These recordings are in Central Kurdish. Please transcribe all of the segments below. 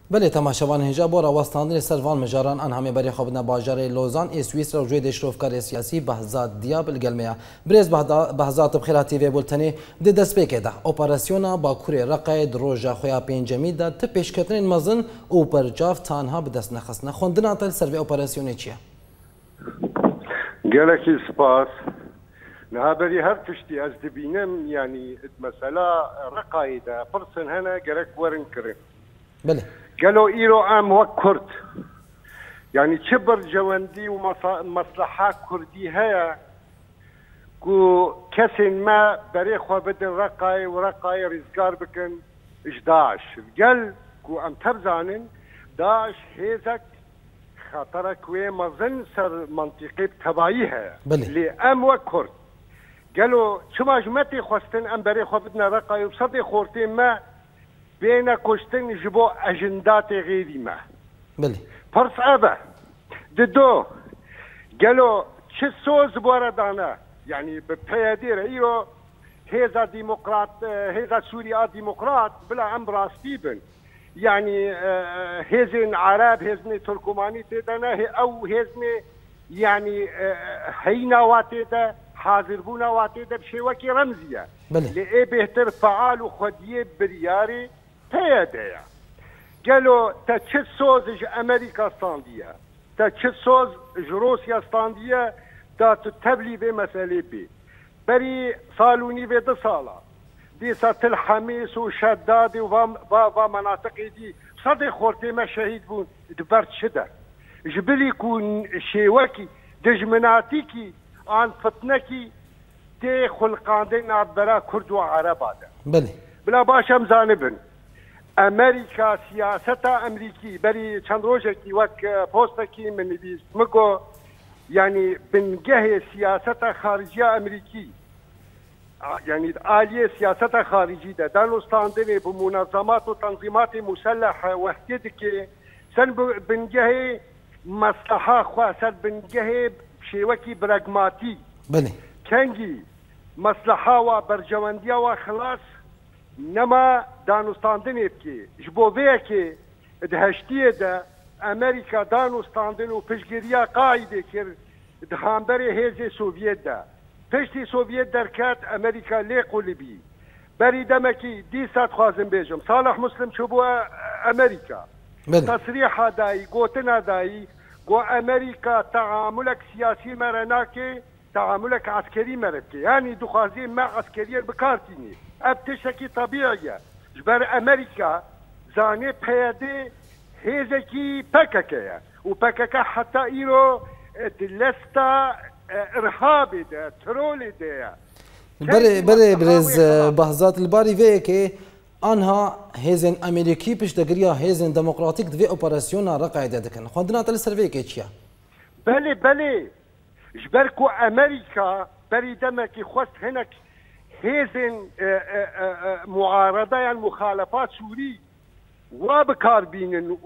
بله تماشاوان هجا بۆ ڕاوەستاندنی سەروان مژاران ئەن هەمێ بەری خۆبنە باژارەی لۆزان ئی سویسرا و گوێ دەشتۆفکاری سیاسی بەهزات دیاب لەگەلمەیە برێز بەهزات بخێراتی وێ بولتنێ دێ دەستپێکێدا ئۆپەراسیۆنا باکوورێ ڕقای درۆژە خۆیا پێنجەمیدا تە پێشکەوتنین مەزن و بەرجاف تانها بدەست نەخستنە خوێندناتە سەروێ ئۆپەراسیۆنێ چییە؟ گەلێکی سپاس نهابەری هەر تشتی ئەس دبینم ینی مەسەلا ڕقایدا پرسن هەنە گەرەک وەرن کردن بله قالوا إيرو أم وكرد يعني كبر جواندي ومصلحة كردي هيا كو كسن ما بريخوا بدن رقاي ورقاي رزقار بكن إش داعش قال كو أم تبزانن داعش هيزك خاطرك وي مظن سر منطقي بتبايها اللي أم وكرد قالوا شما جمتي خوستن أم بريخوا بدن رقاي وبصدي خورتين ما بين كوشتن جبو اجندات غيري ما بلي فرص ابا ددو قالوا شو سوز بوردانا يعني ببيادير ايرو هذا ديمقراط هذا سوريا ديمقراط بلا امر ستيبن يعني هزن عرب هزن تركماني تدنا او هزن يعني هينا واتدا حاضر بونا واتدا بشيوكي رمزيه لإيه بهتر فعال وخديه برياري تياديا قالوا تشت سوز امريكا ستانديا تشت سوز روسيا ستانديا تا تبلي بمسألة بي بري صالوني في 2 صالة دي سات الحميس وشدادي ومناطقي دي صدي خورتي ما شهيد بون دبرت شدة جبلي كون شيوكي دجمناتيكي عن فتنكي تي خلقاندين عبرا كرد وعرب هذا بلي بلا باشا مزانبن امريكا سياسة امريكي بري چند روجكي وك بوستكي من بيس مكو يعني بنجه سياسة خارجية امريكي يعني آلية سياسة خارجية دانو ستاندني بمنظمات وتنظيمات مسلحة وحدتك سن بنجه مصلحة خاصة بنجه بشيوكي براغماتي بلي كنجي مصلحة وبرجواندية وخلاص نما دانوستاندن بكي جبوفيكي دهشتيه ده امريكا دانوستاندن و پشگیریا قاعده كر دهانبري هيزي سوفيت ده پشتي سوفيت دركات امريكا ليقول بي بري دمكي دي سات خوازم بيجم صالح مسلم شبو امريكا تصريح داي قوتنا داي قو امريكا تعاملك سياسي مرناكي تعاملك عسكري مربكي يعني دخازين مع عسكريا بكارتيني ابتشكي طبيعية جبر امريكا زاني بيادي هيزكي بككيا وبككا حتى ايرو دلستا ارهابي ده ترولي ده بري برز بهزات الباري فيكي انها هيزن امريكي بش دغريا هيزن ديمقراطيك دفي اوبراسيون رقايده دكن خوندنا تل سيرفيكي تشيا بلي جبركو امريكا بري دمكي خوست هناك هيزن معارضه يعني مخالفات سوري وبكار بينن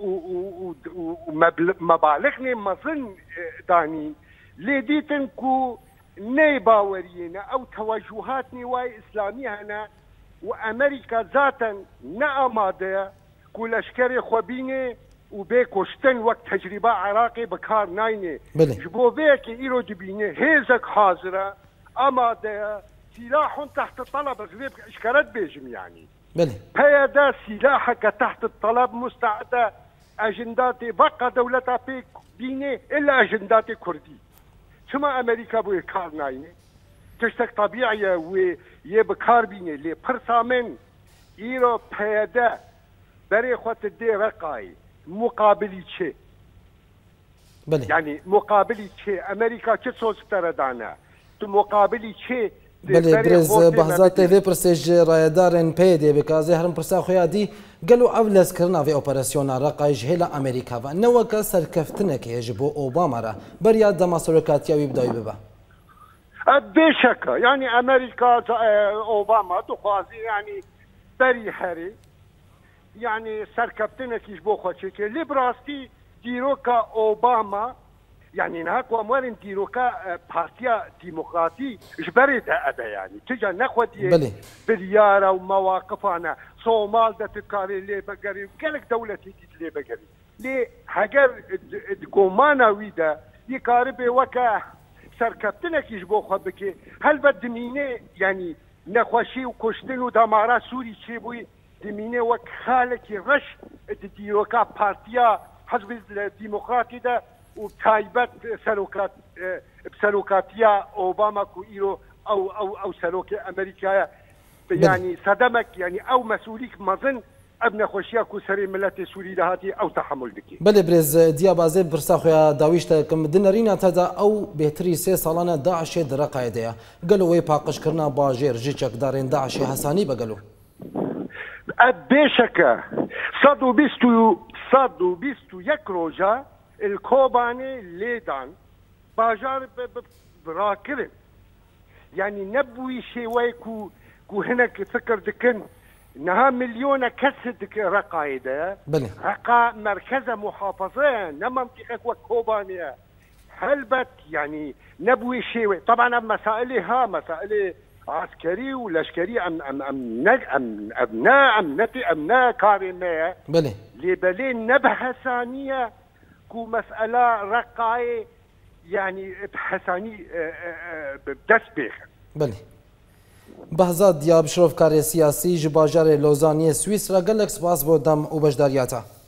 ومبالغني مظن داني لديتن كو نيباورينا او توجهات نواي اسلاميه هنا وامريكا ذاتا نأماده كل اشكري خوبيني وبيكوشتن وقت تجربه عراقي بكار ناينه جبوفيك ايرو دبينه هيزك حاضره اماده سلاح تحت الطلب غريب اشكالات بيجم يعني بلي هذا سلاحك تحت الطلب مستعده اجنداتي بقى دولتها بيك ديني الا اجنداتي كردي ثم امريكا بو كار ناينه تشتك طبيعيه ويبكار بيني اللي برسامن ايرو بهذا بري خوت دي رقاي مقابلي شيء بلي يعني مقابلي شيء امريكا كسوس تردانا مقابلي شيء بله برز بحثات تیوی پرسش رایدارن پیدا بکازه هرم پرسا خویادی قالوا اولس کرنا في اوپراسیون رقای جهلا امریکا و نوکا سرکفتنه که جبو اوباما را بریا دماسورکاتیا ویبدای ببا بشك يعني امريكا اوباما تخوازي يعني بري هري يعني سركبتنا كيش بو خوشي لي براستي ديروكا اوباما يعني نهاك واموال ديروكا بارتيا ديمقراطي جبرت هذا يعني تجا ناخذ بلياره ومواقفنا صومال ده تكاري لي بقري كلك دوله لي بقري لي هاجر كومانا ويدا يقارب وكا سركبتنك يجبو خبك هل بدمينه يعني نخوشي وكشتن ودمارا سوري شيبوي دمينه وك خالك رش ديروكا بارتيا حزب الديمقراطي ده وتايبت بسلوكاتيا اوباما كويرو او سلوك امريكا يعني صدمك يعني او مسؤوليك مظن ابن خوشيا كو سري ملت سوري لهاتي او تحمل بكي بله برز ديا بازي برسا خويا داويشتا كم دنرينا تدا او بهتري 3 سالانه داعش در قاعده قالوا وي باقش كرنا باجير جيچك دارين داعش حساني بقالوا بشكا صدو بيستو يكروجا الكوباني ليدان باجار براكرم يعني نبوي شوي كو هناك فكر دكن نها مليون كسد رقايدة رقا مركز محافظة نمنطقة وكوبانيا هلبت يعني نبوي شوي طبعا مسائلها مسائل عسكري ولشكري أمنا كارمية بله لبلين نبه ثانية كو مسألة رقاي يعني بحساني بدسبيخ بله بهزاد دياب شروف كاري سياسي جباجار لوزاني سويسرا قال لك سباس بودم وبجدارياتا